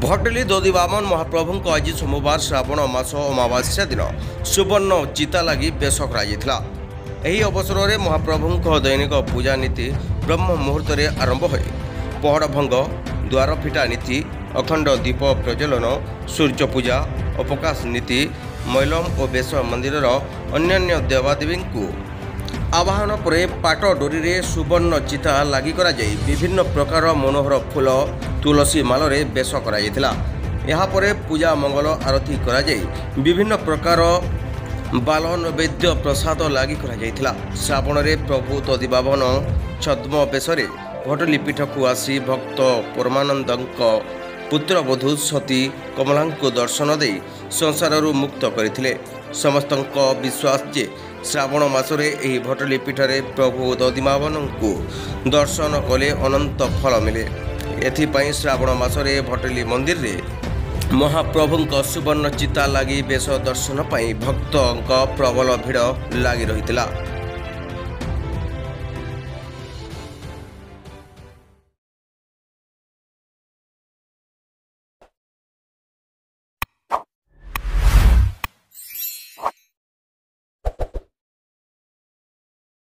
भटली दधिवामन महाप्रभु आज सोमवार श्रावण मास अमावास्या दिन सुवर्ण चिता लगी बेश कर अवसर में महाप्रभु दैनिक पूजा नीति ब्रह्म मुहूर्त आरंभ हो पहड़ भंग द्वार फिटा नीति अखंड दीप प्रज्वलन सूर्य पूजा अवकाश नीति मैलम और बेश मंदिर अन्य देवादेवी को आवाहन पर पाट डोरी रे सुवर्ण चिता लगी विभिन्न प्रकार मनोहर फूल तुलसी मालरे बेश कर पूजा मंगल आरती कर विभिन्न प्रकार बाल नैवेद्य प्रसाद लगी श्रावण में प्रभु दधिवामन छद्म बेशरे भटली पीठ को आसी भक्त परमानंद पुत्रवधू सती कमला को दर्शन दे संसार मुक्त करते समस्त विश्वास जे श्रावण मासरे एही भटली पीठरे प्रभु दधिवामन को दर्शन कले अनंत फल मिले। एथिपाई श्रावण मासरे भटली मंदिर रे महाप्रभु सुवर्ण चिता लगी बेश दर्शन पाई भक्त प्रबल भिड़ लगी रही।